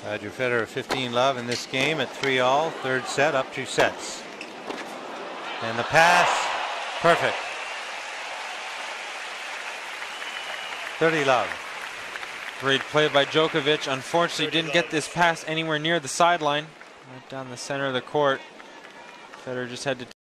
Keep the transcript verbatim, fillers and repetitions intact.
Roger Federer fifteen love in this game at three all. Third set, up two sets. And the pass, perfect. thirty love. Great play by Djokovic. Unfortunately, didn't get this pass anywhere near the sideline. Right down the center of the court. Federer just had to